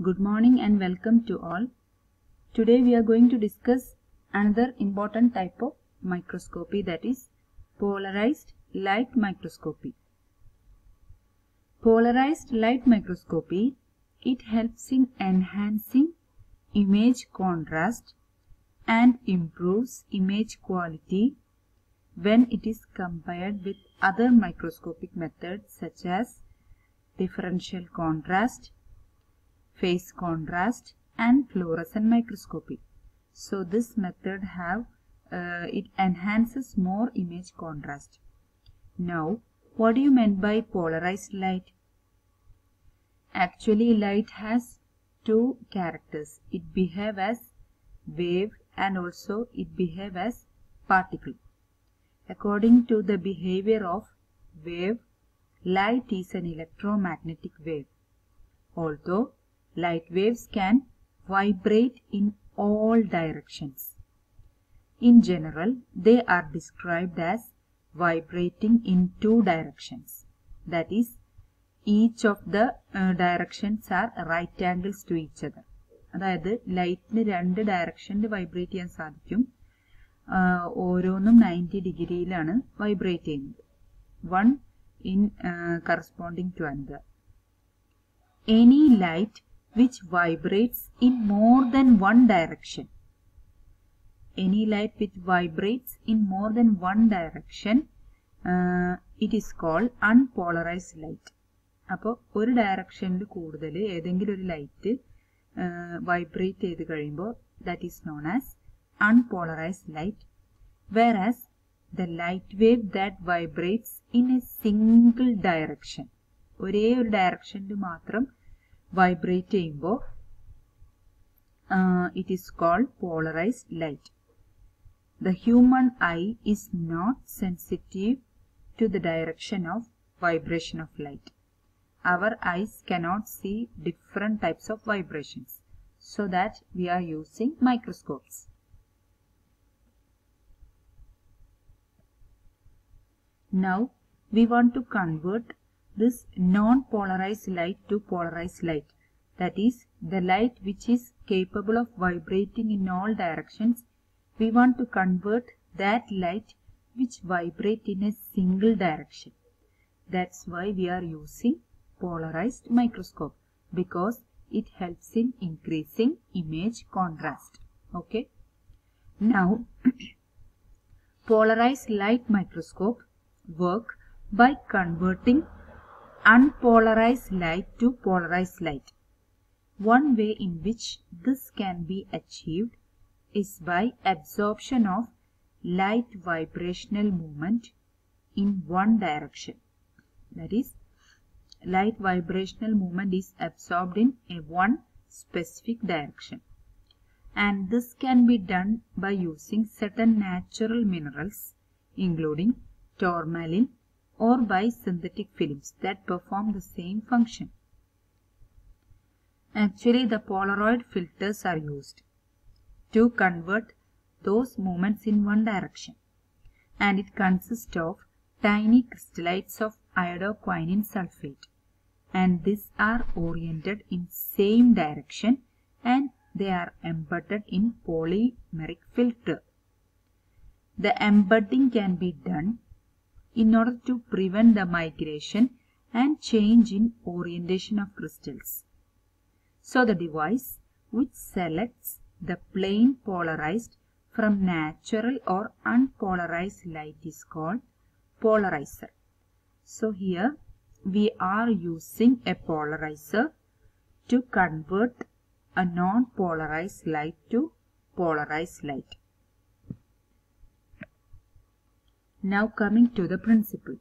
Good morning and welcome to all. Today we are going to discuss another important type of microscopy, that is polarized light microscopy. Polarized light microscopy, it helps in enhancing image contrast and improves image quality when it is compared with other microscopic methods such as differential contrast, phase contrast and fluorescent microscopy. So this method it enhances more image contrast. Now, what do you mean by polarized light? Actually, light has two characters. It behaves as wave and also it behaves as particle. According to the behavior of wave, light is an electromagnetic wave. Although light waves can vibrate in all directions. In general, they are described as vibrating in two directions. That is, each of the directions are right angles to each other. അതായത് ലൈറ്റിന് രണ്ട് ഡയറക്ഷനിൽ vibrate ചെയ്യാൻ സാധിക്കും. ഓരോന്നും 90 ഡിഗ്രിയിലാണ് vibrate ചെയ്യുന്നത്. One in corresponding to another. Any light which vibrates in more than one direction. Any light which vibrates in more than one direction, it is called unpolarized light. അപ്പോൾ ഒരു ഡയറക്ഷനിൽ കൂടുതൽ ഏതെങ്കിലും ഒരു ലൈറ്റ് വൈബ്രേറ്റ് ചെയ്ത് കഴിയുമ്പോൾ that is known as unpolarized light, whereas the light wave that vibrates in a single direction, ഒരേ ഒരു ഡയറക്ഷനിൽ മാത്രം vibrate ചെയ്യുമ്പോൾ it is called polarized light. The human eye is not sensitive to the direction of vibration of light. Our eyes cannot see different types of vibrations, so that we are using microscopes. Now we want to convert this non-polarized light to polarized light. That is, the light which is capable of vibrating in all directions, we want to convert that light which vibrate in a single direction. That's why we are using polarized microscope, because it helps in increasing image contrast. Okay. Now, polarized light microscope work by converting unpolarized light to polarized light. One way in which this can be achieved is by absorption of light vibrational movement in one direction. That is, light vibrational movement is absorbed in one specific direction. And this can be done by using certain natural minerals, including tourmaline, or by synthetic films that perform the same function. Actually, the Polaroid filters are used to convert those movements in one direction, and it consists of tiny crystallites of iodoquinone sulfate, and these are oriented in same direction and they are embedded in polymeric filter. The embedding can be done in order to prevent the migration and change in orientation of crystals. So the device which selects the plain polarized from natural or unpolarized light is called polarizer. So here we are using a polarizer to convert a non-polarized light to polarized light. Now coming to the principle.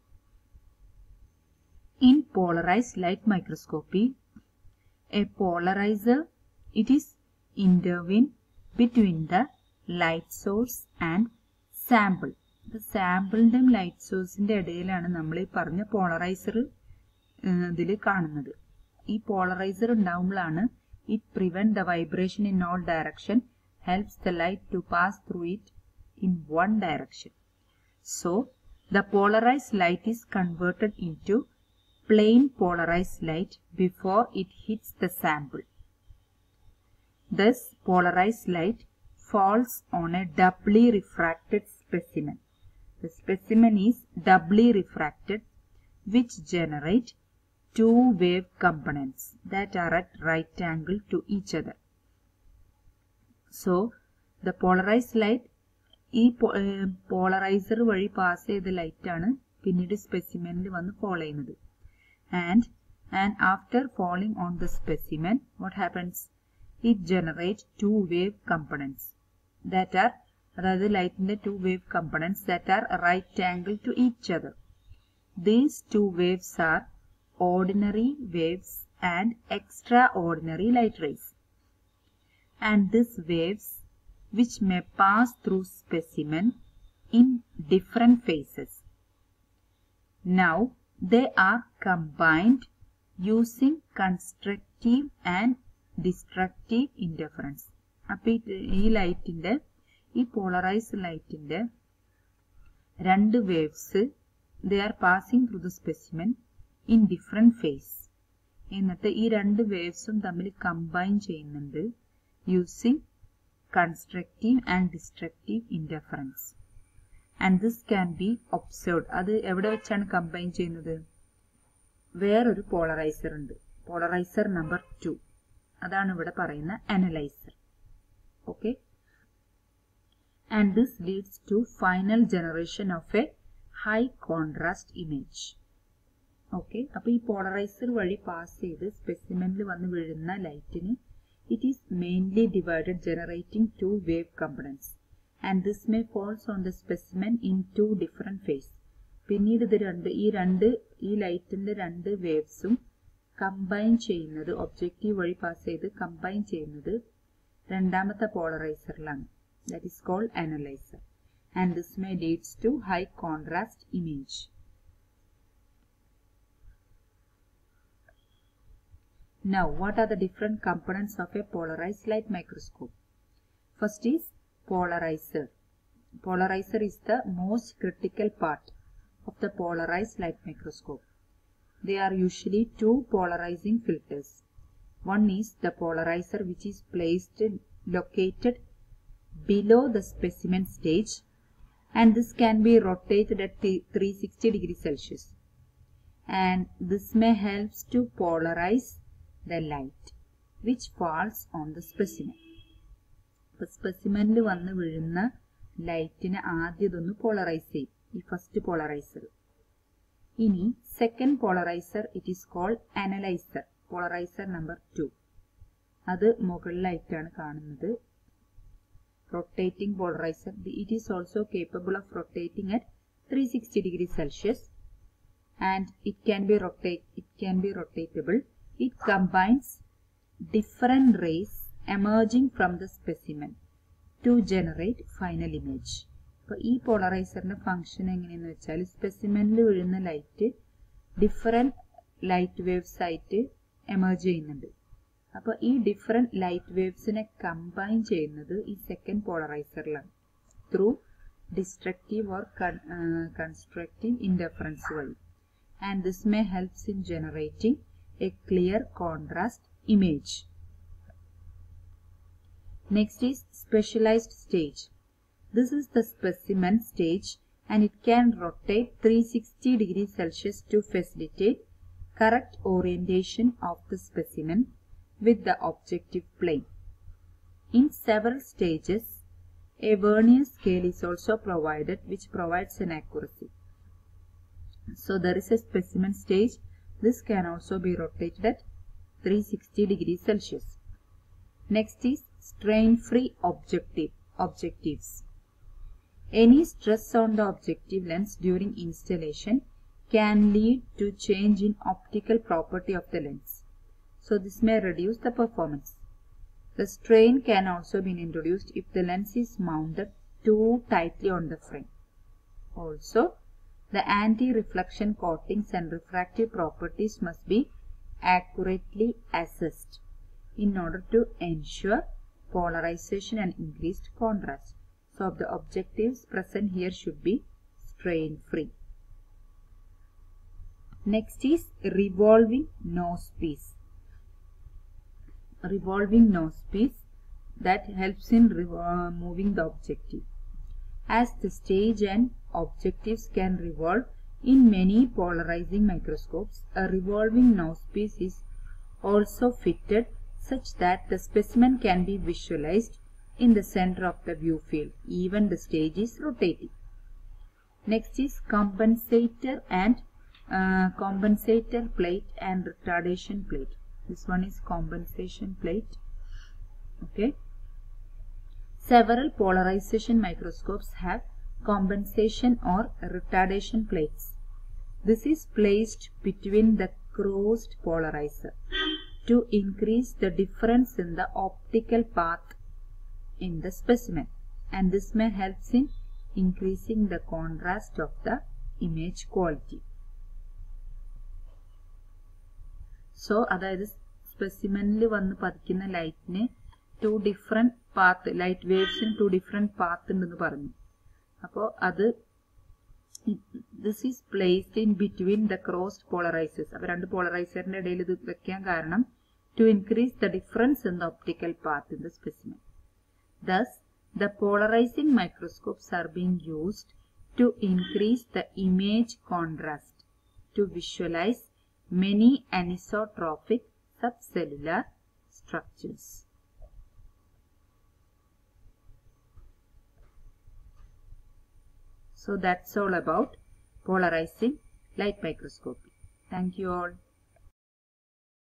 In polarized light microscopy, a polarizer, it is intervened between the light source and sample. The sample and light source ന്റെ ഇടയിലാണ് നമ്മൾ ഈ പറഞ്ഞ polarizer ഇതിൽ കാണുന്നത്. ഈ polarizer ഉണ്ടാവുമ്പോഴാണ് it prevent the vibration in all direction, helps the light to pass through it in one direction. So, the polarized light is converted into plain polarized light before it hits the sample. Thus, polarized light falls on a doubly refracted specimen. The specimen is doubly refracted, which generate two wave components that are at right angle to each other. So, the polarized light, polarizer vadi pass cheytha light aanu pinnid specimen il vannu fall cheyyunnathu. And after falling on the specimen, what happens? It generates two wave components that are, that is light in the two wave components that are right angle to each other. These two waves are ordinary waves and extraordinary light rays. And these waves, which may pass through specimen in different phases. Now, they are combined using constructive and destructive interference. അപ്പോൾ ഈ ലൈറ്റിന്റെ, ഈ polarized ലൈറ്റിന്റെ രണ്ട് waves, they are passing through the specimen in different phase. എന്നിട്ട് ഈ രണ്ട് വേവ്സും തമ്മിൽ കമ്പൈൻ ചെയ്യുന്നുണ്ട് using constructive and destructive interference. And this can be observed. അത് എവിടെ വെച്ചാണ് കമ്പൈൻ ചെയ്യുന്നത്? വേറൊരു പോളറൈസർ ഉണ്ട്, പോളറൈസർ നമ്പർ 2. അതാണ് ഇവിടെ പറയുന്ന analyzer. Okay, and this leads to final generation of a high contrast image. Okay, അപ്പോൾ ഈ പോളറൈസർ വഴി പാസ് ചെയ്ത് സ്പെസിമെനിൽ വന്ന് വീഴുന്ന ലൈറ്റിന് it is mainly divided, generating two wave components, and this may falls on the specimen in two different phases. പിന്നീട് ഇത് ഈ ലൈറ്റിന്റെ രണ്ട് വേവ്സും കമ്പൈൻ ചെയ്യുന്നത്, ഒബ്ജക്റ്റീവ് വഴി പാസ് ചെയ്ത് കമ്പൈൻ ചെയ്യുന്നത് രണ്ടാമത്തെ പോളറൈസറിലാണ്. That is called analyzer, and this may leads to high contrast image. Now, what are the different components of a polarized light microscope? First is polarizer. Polarizer is the most critical part of the polarized light microscope. There are usually two polarizing filters. One is the polarizer, which is located below the specimen stage, and this can be rotated at 360 degrees Celsius. And this may help to polarize the light which falls on the specimen. അപ്പോൾ സ്പെസിമെനിൽ വന്ന് വീഴുന്ന ലൈറ്റിനെ ആദ്യം ഇതൊന്ന് polarize ചെയ്യും, ഈ first polarizer. ഇനി second polarizer, it is called analyzer, polarizer number 2. അത് മുകളിലായിട്ടാണ് കാണുന്നത്. Rotating polarizer, it is also capable of rotating at 360 degrees Celsius, and it can be rotatable. It combines different rays emerging from the specimen to generate final image. അപ്പോൾ ഈ പോളറൈസറിന്റെ function എങ്ങനെയെന്ന് വെച്ചാൽ, സ്പെസിമെനിൽ വീഴുന്ന light different light waves ആയിട്ട് emerge ചെയ്യുന്നുണ്ട്. അപ്പോൾ ഈ ഡിഫറെന്റ് ലൈറ്റ് വേവ്സിനെ കമ്പൈൻ ചെയ്യുന്നത് ഈ സെക്കൻഡ് പോളറൈസറിലാണ്, through destructive or constructive interference വഴി. And this may helps in generating a clear contrast image. Next is specialized stage. This is the specimen stage, and it can rotate 360 degrees Celsius to facilitate correct orientation of the specimen with the objective plane. In several stages, a vernier scale is also provided, which provides an accuracy. So there is a specimen stage. This can also be rotated at 360 degrees Celsius. Next is strain-free objectives. Any stress on the objective lens during installation can lead to change in optical property of the lens. So this may reduce the performance. The strain can also be introduced if the lens is mounted too tightly on the frame. Also, the anti-reflection coatings and refractive properties must be accurately assessed in order to ensure polarization and increased contrast. So, the objectives present here should be strain-free. Next is revolving nose piece. Revolving nose piece. that helps in moving the objective. As the stage and objectives can revolve in many polarizing microscopes, a revolving nousepiece is also fitted such that the specimen can be visualized in the center of the view field, even the stage is rotating. Next is compensator plate and retardation plate. This one is compensation plate. Okay. Several polarization microscopes have compensation or retardation plates. This is placed between the crossed polarizer to increase the difference in the optical path in the specimen, and this may help in increasing the contrast of the image quality. So അതായത് സ്പെസിമെനിൽ വന്ന് പതിക്കുന്ന ലൈറ്റിന് two different path, light വേവ്സിന് two different path ഉണ്ടെന്ന് പറഞ്ഞു. അപ്പോൾ അത് this is placed in between the crossed polarizers. അപ്പോൾ രണ്ട് പോളറൈസറിന്റെ ഇടയിൽ ഇത് വെക്കാൻ കാരണം to increase the difference in the optical path in the specimen. Thus, the polarizing microscopes are being used to increase the image contrast to visualize many anisotropic subcellular structures. So that's all about polarizing light microscopy. Thank you all.